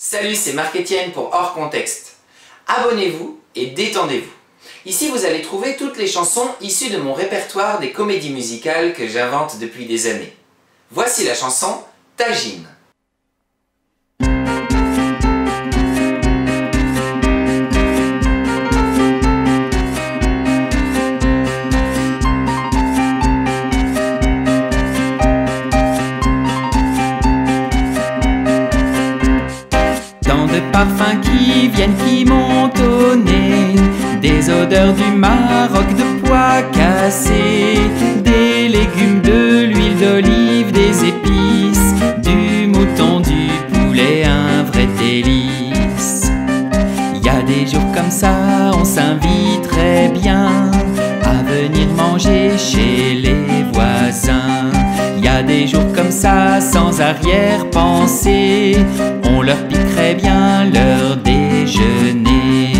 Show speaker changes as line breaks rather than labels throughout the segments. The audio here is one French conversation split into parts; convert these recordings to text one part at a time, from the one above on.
Salut, c'est Marc-Étienne pour Hors Contexte. Abonnez-vous et détendez-vous. Ici, vous allez trouver toutes les chansons issues de mon répertoire des comédies musicales que j'invente depuis des années. Voici la chanson Tagine.
Tant de parfums qui viennent, qui montent au nez, des odeurs du Maroc, de pois cassés, des légumes, de l'huile d'olive, des épices, du mouton, du poulet, un vrai délice. Y a des jours comme ça, on s'inviterait bien à venir manger chez les voisins. Y a des jours comme ça, sans arrière-pensée, on leur piquerait bien leur déjeuner.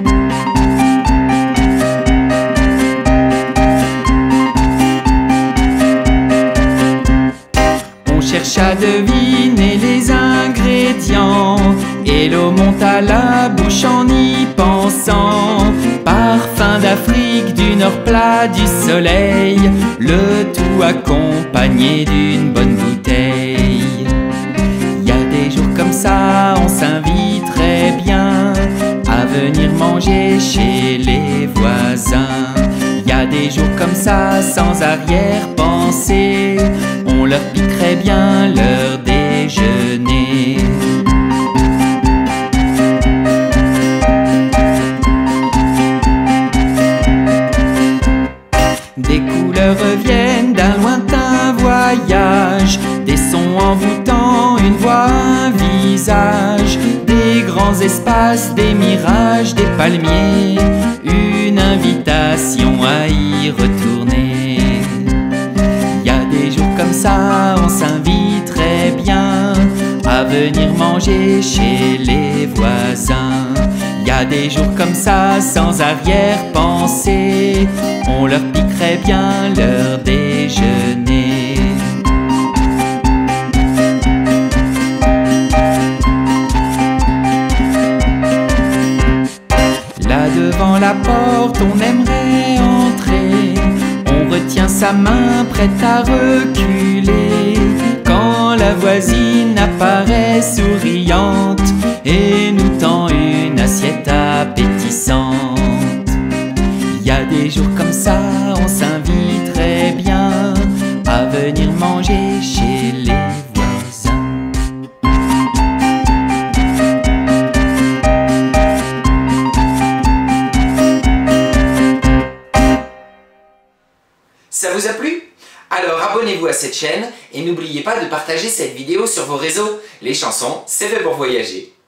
On cherche à deviner les ingrédients et l'eau monte à la bouche en y pensant. Parfum d'Afrique, du Nord plat du soleil, le tout accompagné d'une bonne bouteille. Y a des jours comme ça, on s'inviterait bien à venir manger chez les voisins. Y a des jours comme ça, sans arrière-pensée, on leur piquerait bien leur déjeuner. Des couleurs reviennent d'un lointain voyage, des sons envoûtants, une voix, un visage, des grands espaces, des mirages, des palmiers, une invitation à y retourner. Y a des jours comme ça, on s'inviterait bien à venir manger chez les voisins. Y a des jours comme ça, sans arrière-pensée, on leur piquerait bien leur déjeuner. Là devant la porte, on aimerait entrer, on retient sa main prête à reculer, quand la voisine apparaît souriante et nous tend une assiette appétissante. Y a des jours comme ça, on s'inviterait bien à venir manger chez les voisins.
Ça vous a plu? Alors abonnez-vous à cette chaîne et n'oubliez pas de partager cette vidéo sur vos réseaux. Les chansons, c'est fait pour voyager.